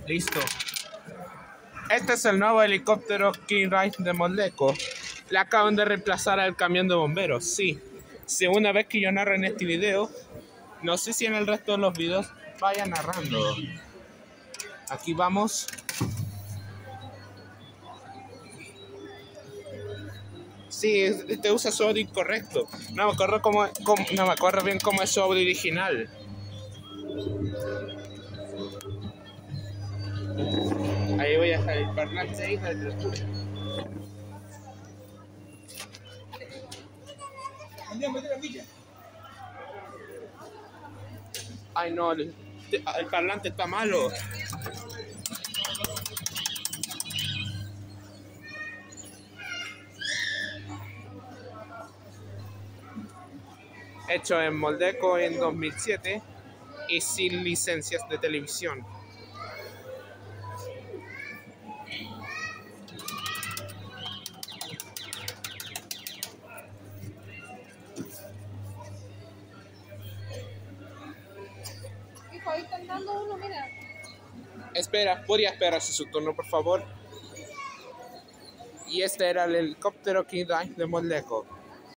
Listo. Este es el nuevo helicóptero King Ride de Moldeco. Le acaban de reemplazar al camión de bomberos. Sí. Segunda vez que yo narro en este video. No sé si en el resto de los videos vaya narrando. Aquí vamos. Sí, este usa su audio incorrecto. No me acuerdo no me acuerdo bien cómo es su audio original. Ahí voy a dejar el parlante ahí para que lo escuchen. Ay no, el parlante está malo. Hecho en Moldeco en 2007 y sin licencias de televisión. Hijo, ahí están dando uno, mira. Espera, podría esperarse su turno, por favor. Y este era el helicóptero King Ride de Moldeco.